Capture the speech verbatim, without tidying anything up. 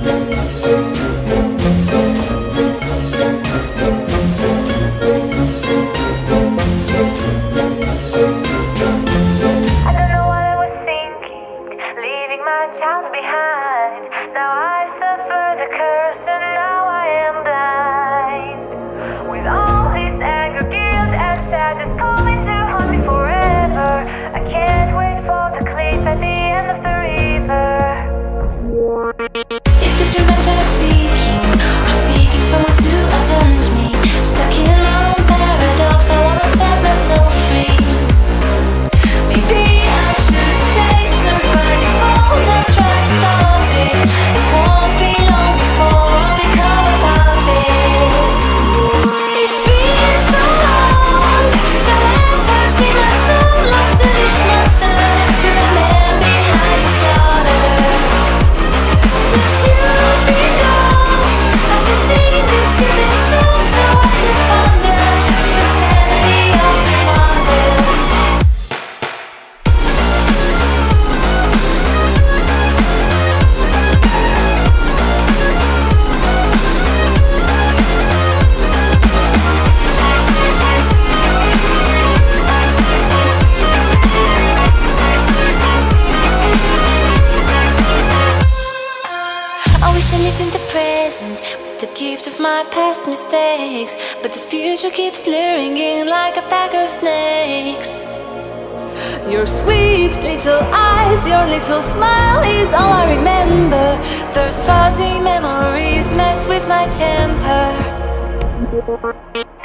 Past mistakes, but the future keeps luring in like a pack of snakes. Your sweet little eyes, your little smile is all I remember. Those fuzzy memories mess with my temper.